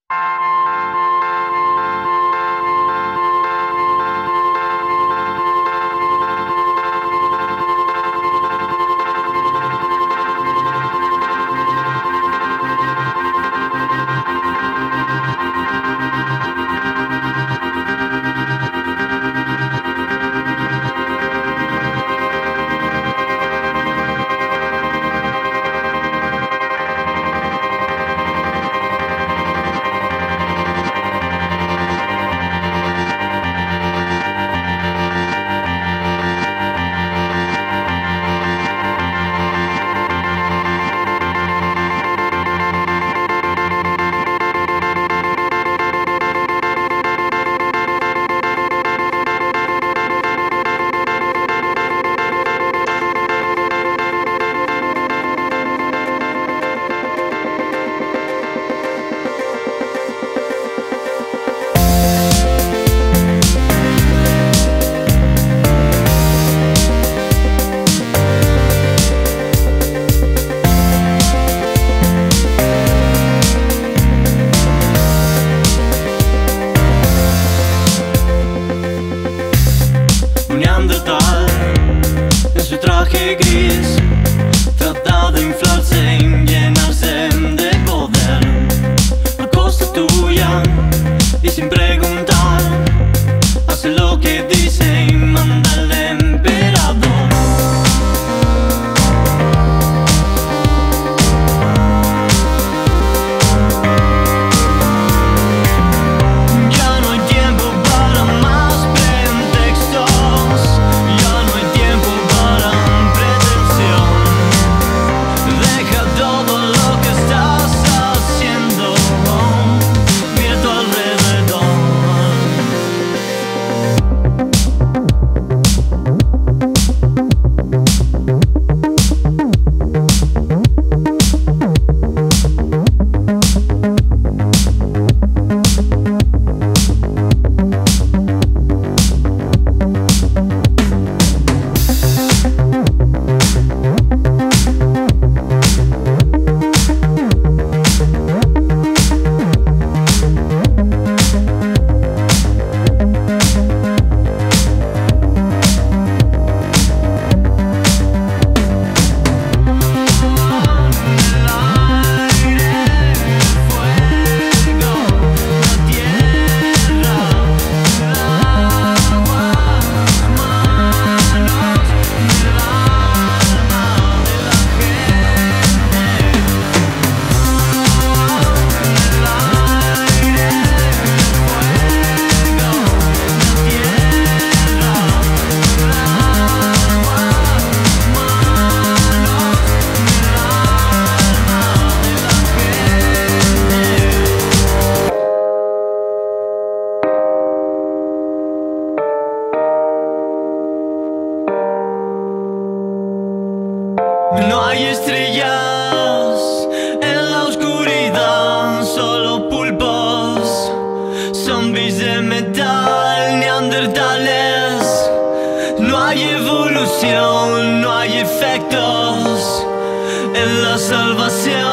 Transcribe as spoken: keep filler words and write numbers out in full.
En su traje gris trata de inflarse y llenarse de poder a costa tuya y sin preguntar hace lo que dice y manda el emperador. Ya no hay tiempo para más pretextos, ya no hay tiempo para pretensión. Deja todo lo que estás haciendo, mira a tu alrededor. No hay estrellas en la oscuridad, solo pulpos, zombies de metal, neandertales. No hay evolución, no hay efectos en la salvación.